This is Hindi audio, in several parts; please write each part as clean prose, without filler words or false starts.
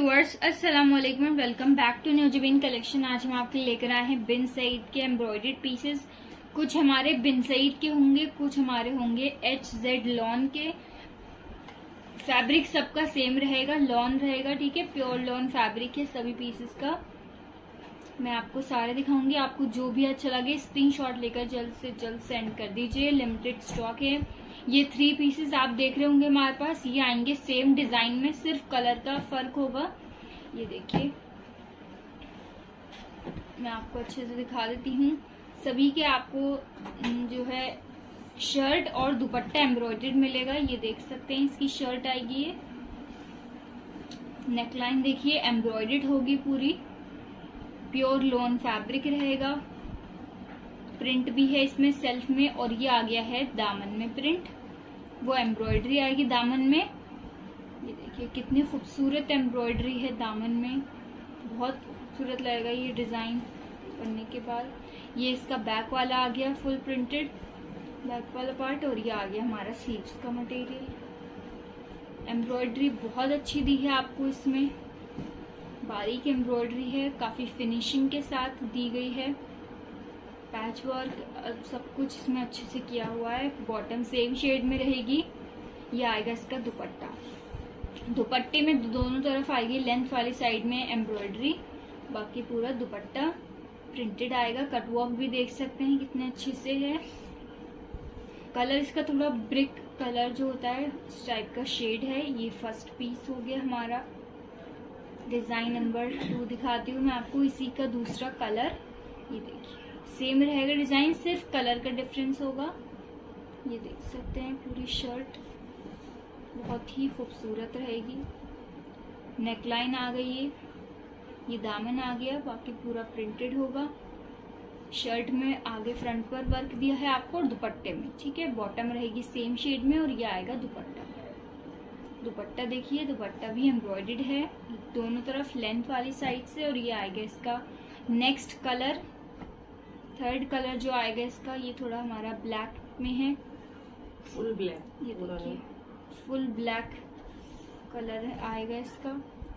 व्यूअर्स, अस्सलाम वालेकुम। वेलकम बैक टू न्यूजबीन कलेक्शन। आज हम आपके लिए लेकर आए हैं बिन सईद के एम्ब्रॉयडर्ड पीसेस। कुछ हमारे बिन सईद के होंगे, कुछ हमारे होंगे HZ लॉन के। फैब्रिक सबका सेम रहेगा, लॉन रहेगा, ठीक है। प्योर लॉन फैब्रिक है सभी पीसेस का। मैं आपको सारे दिखाऊंगी। आपको जो भी अच्छा लगे स्क्रीनशॉट लेकर जल्द से जल्द सेंड कर दीजिए। लिमिटेड स्टॉक है। ये 3 पीसेस आप देख रहे होंगे हमारे पास, ये आएंगे सेम डिजाइन में, सिर्फ कलर का फर्क होगा। ये देखिए, मैं आपको अच्छे से दिखा देती हूँ। सभी के आपको जो है शर्ट और दुपट्टा एम्ब्रॉयडर्ड मिलेगा। ये देख सकते हैं, इसकी शर्ट आएगी। ये नेकलाइन देखिए, एम्ब्रॉयडर्ड होगी पूरी। प्योर लॉन फैब्रिक रहेगा। प्रिंट भी है इसमें सेल्फ में, और ये आ गया है दामन में प्रिंट। वो एम्ब्रॉयडरी आएगी दामन में। ये देखिए कितनी खूबसूरत एम्ब्रॉयडरी है दामन में, बहुत खूबसूरत लगेगा ये डिजाइन बनने के बाद। ये इसका बैक वाला आ गया फुल प्रिंटेड बैक वाला पार्ट, और ये आ गया हमारा स्लीव्स का मटेरियल। एम्ब्रॉयडरी बहुत अच्छी दी है आपको इसमें, बारीक एम्ब्रॉयडरी है, काफी फिनिशिंग के साथ दी गई है। पैच वर्क सब कुछ इसमें अच्छे से किया हुआ है। बॉटम सेम शेड में रहेगी। ये आएगा इसका दुपट्टा। दुपट्टे में दोनों तरफ आएगी लेंथ वाली साइड में एम्ब्रॉयडरी, बाकी पूरा दुपट्टा प्रिंटेड आएगा। कटवर्क भी देख सकते हैं कितने अच्छे से है। कलर इसका थोड़ा ब्रिक कलर जो होता है इस टाइप का शेड है। ये फर्स्ट पीस हो गया हमारा। डिजाइन नंबर 2 दिखाती हूँ मैं आपको, इसी का दूसरा कलर। ये देखिए सेम रहेगा डिजाइन, सिर्फ कलर का डिफरेंस होगा। ये देख सकते हैं पूरी शर्ट बहुत ही खूबसूरत रहेगी। नेकलाइन आ गई है, ये दामन आ गया, बाकी पूरा प्रिंटेड होगा। शर्ट में आगे फ्रंट पर वर्क दिया है आपको, और दुपट्टे में, ठीक है। बॉटम रहेगी सेम शेड में, और ये आएगा दुपट्टा। दुपट्टा देखिए, दुपट्टा भी एम्ब्रॉयडर्ड है दोनों तरफ लेंथ वाली साइड से। और ये आएगा इसका नेक्स्ट कलर, थर्ड कलर जो आएगा इसका, ये थोड़ा हमारा ब्लैक में है, फुल ब्लैक। ये देखिए फुल ब्लैक कलर आएगा इसका।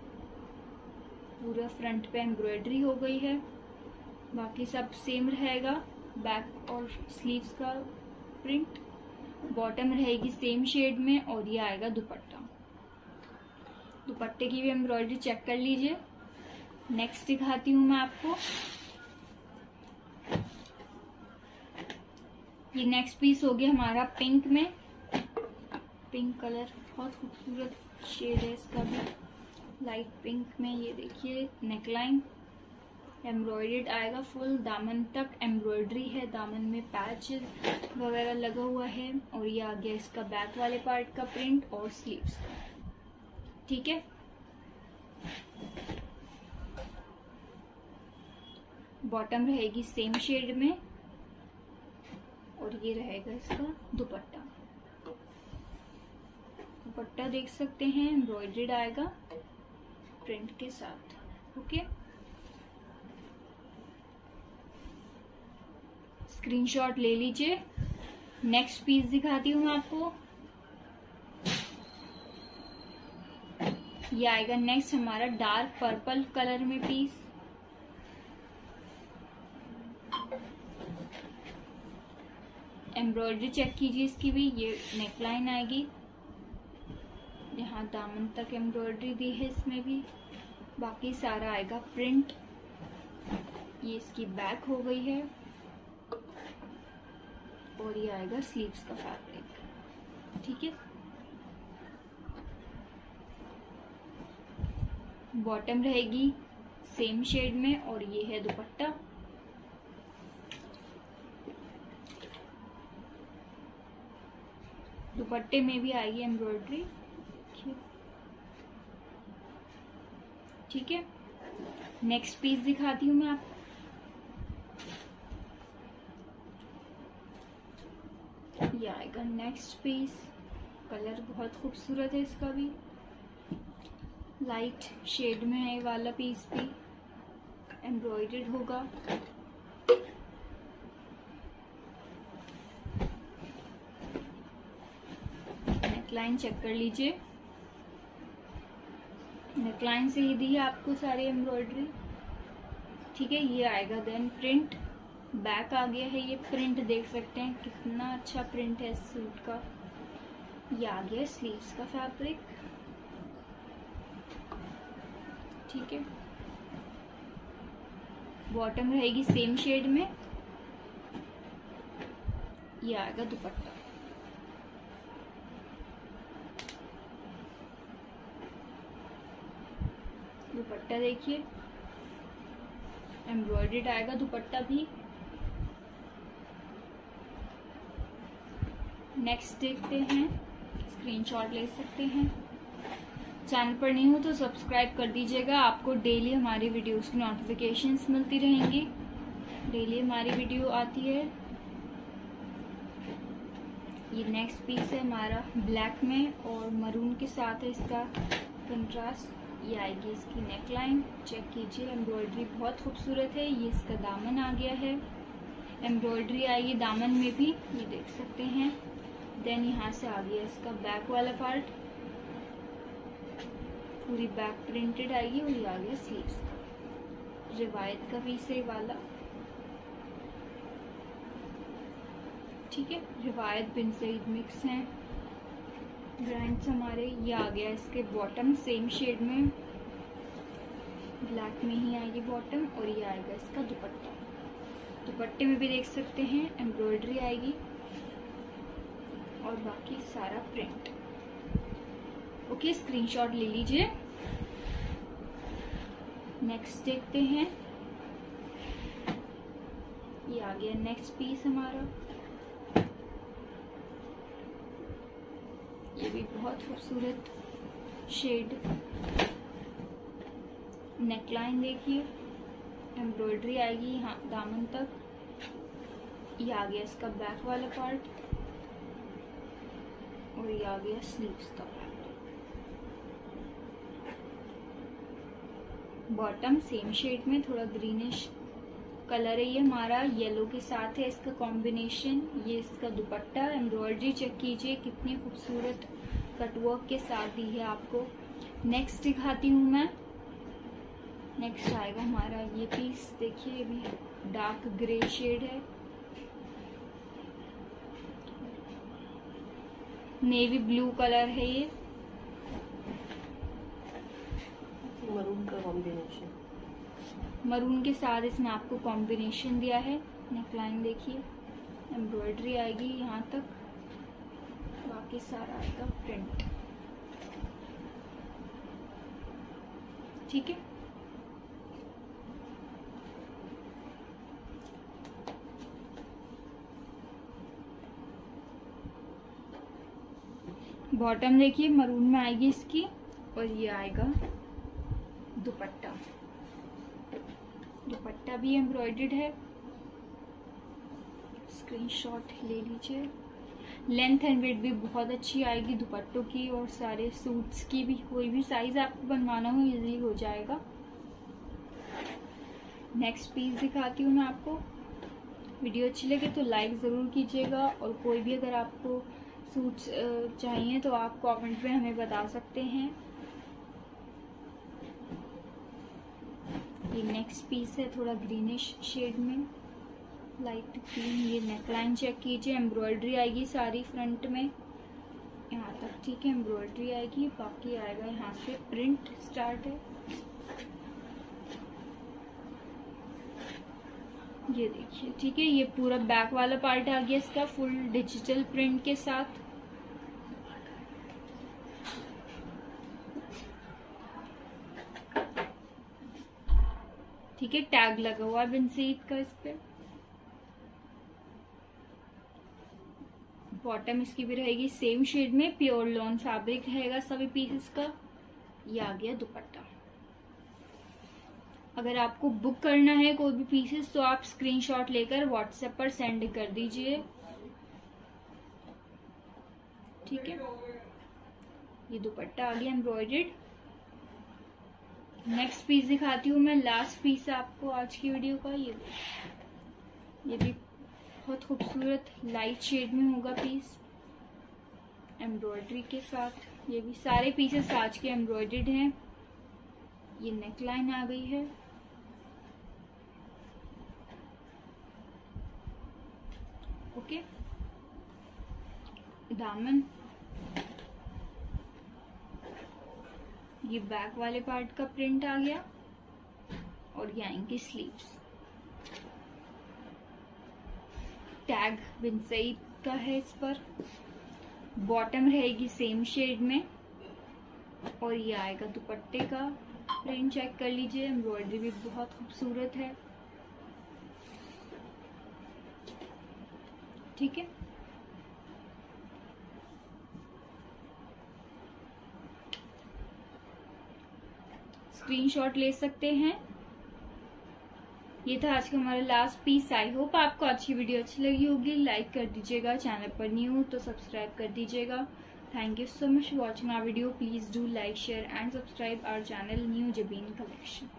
पूरा फ्रंट पे एम्ब्रॉयडरी हो गई है, बाकी सब सेम रहेगा। बैक और स्लीव्स का प्रिंट। बॉटम रहेगी सेम शेड में, और ये आएगा दुपट्टा। दुपट्टे की भी एम्ब्रॉयडरी चेक कर लीजिए। नेक्स्ट दिखाती हूँ मैं आपको। ये नेक्स्ट पीस हो गया हमारा पिंक में। पिंक कलर बहुत खूबसूरत शेड है इसका भी, लाइट पिंक में। ये देखिए नेकलाइन एम्ब्रॉयडर्ड आएगा फुल दामन तक एम्ब्रॉयडरी है। दामन में पैच वगैरह लगा हुआ है। और ये आ गया इसका बैक वाले पार्ट का प्रिंट और स्लीव्स का, ठीक है। बॉटम रहेगी सेम शेड में, और ये रहेगा इसका दुपट्टा। दुपट्टा देख सकते हैं एम्ब्रॉयडर्ड आएगा प्रिंट के साथ, ओके। स्क्रीनशॉट ले लीजिए। नेक्स्ट पीस दिखाती हूँ मैं आपको। ये आएगा नेक्स्ट हमारा डार्क पर्पल कलर में पीस। एम्ब्रॉयडरी चेक कीजिए इसकी भी। ये नेकलाइन आएगी, यहाँ दामन तक एम्ब्रॉयडरी दी है इसमें भी, बाकी सारा आएगा प्रिंट। ये इसकी बैक हो गई है, और ये आएगा स्लीव्स का फैब्रिक, ठीक है। बॉटम रहेगी सेम शेड में, और ये है दुपट्टा। दुपट्टे में भी आएगी एम्ब्रॉयडरी, ठीक है। नेक्स्ट पीस दिखाती हूँ मैं आपको। ये आएगा नेक्स्ट पीस। कलर बहुत खूबसूरत है इसका भी, लाइट शेड में है ये वाला पीस भी। एम्ब्रॉयडर्ड होगा। नेकलाइन चेक कर लीजिए। नेकलाइन से ही दी है आपको सारी एम्ब्रॉयडरी। ठीक है, ये आएगा देन प्रिंट। बैक आ गया है, ये प्रिंट देख सकते हैं कितना अच्छा प्रिंट है इस सूट का। ये आ गया स्लीव्स का फैब्रिक। ठीक है, बॉटम रहेगी सेम शेड में। ये आएगा दुपट्टा। दुपट्टा देखिए, एम्ब्रॉयडर्ड आएगा दुपट्टा भी। नेक्स्ट देखते हैं, स्क्रीनशॉट ले सकते हैं। चैनल पर नहीं हो तो सब्सक्राइब कर दीजिएगा, आपको डेली हमारी वीडियोस की नोटिफिकेशंस मिलती रहेंगी। डेली हमारी वीडियो आती है। ये नेक्स्ट पीस है हमारा ब्लैक में और मरून के साथ है इसका कंट्रास्ट। ये आएगी इसकी नेकलाइन, चेक कीजिए, एम्ब्रॉयडरी बहुत खूबसूरत है। ये इसका दामन आ गया है, एम्ब्रॉयडरी आएगी दामन में भी, ये देख सकते हैं। देन यहाँ से आ गया इसका बैक वाला पार्ट, पूरी बैक प्रिंटेड आएगी। और ये आ गया स्लीव्स, रिवायत का पीस है वाला। ठीक है, रिवायत बिन सईद मिक्स हैं ब्रांड्स हमारे। ये आ गया इसके बॉटम सेम शेड में, ब्लैक में ही आएगी बॉटम। और ये आएगा इसका दुपट्टा। दुपट्टे में भी देख सकते हैं एम्ब्रॉयडरी आएगी और बाकी सारा प्रिंट। ओके, स्क्रीनशॉट ले लीजिए। नेक्स्ट देखते हैं, ये आ गया नेक्स्ट पीस हमारा। ये भी बहुत खूबसूरत शेड। नेकलाइन देखिए, एम्ब्रॉयडरी आएगी यहाँ दामन तक। ये आ गया इसका बैक वाला पार्ट और ये आ गया स्लीव्स का पार्ट। बॉटम सेम शेड में, थोड़ा ग्रीनिश कलर है ये हमारा, येलो के साथ है इसका कॉम्बिनेशन। ये इसका दुपट्टा, एम्ब्रॉयडरी चेक कीजिए कितनी खूबसूरत कटवर्क के साथ दी है आपको। नेक्स्ट दिखाती हूँ मैं। नेक्स्ट आएगा हमारा ये पीस, देखिए ये भी डार्क ग्रे शेड है, नेवी ब्लू कलर है ये, मरून का कॉम्बिनेशन। मरून के साथ इसमें आपको कॉम्बिनेशन दिया है। नेकलाइन देखिए, एम्ब्रॉयडरी आएगी यहाँ तक, बाकी सारा आएगा प्रिंट। ठीक है, बॉटम देखिए मरून में आएगी इसकी और ये आएगा दुपट्टा। दुपट्टा भी एम्ब्रॉयडर्ड है, स्क्रीनशॉट ले लीजिए। लेंथ एंड वेट भी बहुत अच्छी आएगी दुपट्टों की और सारे सूट्स की भी। कोई भी साइज आपको बनवाना हो इजीली हो जाएगा। नेक्स्ट पीस दिखाती हूँ मैं आपको। वीडियो अच्छी लगे तो लाइक ज़रूर कीजिएगा और कोई भी अगर आपको सूट्स चाहिए तो आप कमेंट में हमें बता सकते हैं। ये नेक्स्ट पीस है थोड़ा ग्रीनिश शेड में, लाइट ग्रीन। ये नेकलाइन चेक कीजिए, एम्ब्रॉयडरी आएगी सारी फ्रंट में यहाँ तक। ठीक है, एम्ब्रॉयडरी आएगी, बाकी आएगा यहाँ से प्रिंट स्टार्ट है। ये देखिए, ठीक है, ये पूरा बैक वाला पार्ट आ गया इसका फुल डिजिटल प्रिंट के साथ। ठीक है, टैग लगा हुआ है बिन सईद का इस पे। बॉटम इसकी भी रहेगी सेम शेड में, प्योर लॉन फैब्रिक रहेगा सभी पीसेस का। ये आ गया दुपट्टा। अगर आपको बुक करना है कोई भी पीसेस तो आप स्क्रीनशॉट लेकर व्हाट्सएप पर सेंड कर दीजिए। ठीक है, ये दुपट्टा आ गया एम्ब्रॉयडर्ड। नेक्स्ट पीस दिखाती हूँ मैं, लास्ट पीस है आपको आज की वीडियो का। ये भी बहुत खूबसूरत लाइट शेड में होगा पीस, एम्ब्रॉयडरी के साथ। ये भी सारे पीसेस आज के एम्ब्रॉयडर्ड हैं। ये नेक लाइन आ गई है। ओके, दामन, ये बैक वाले पार्ट का प्रिंट आ गया और ये आएंगी स्लीव्स। टैग बिन सईद का है इस पर। बॉटम रहेगी सेम शेड में और ये आएगा दुपट्टे का प्रिंट। चेक कर लीजिए, एम्ब्रॉयडरी भी बहुत खूबसूरत है। ठीक है, स्क्रीनशॉट ले सकते हैं। ये था आज का हमारा लास्ट पीस। आई होप आपको अच्छी वीडियो अच्छी लगी होगी। लाइक कर दीजिएगा, चैनल पर न्यू हो तो सब्सक्राइब कर दीजिएगा। Thank you so much for watching our video. Please do like, share and subscribe our channel New Jabin Collection.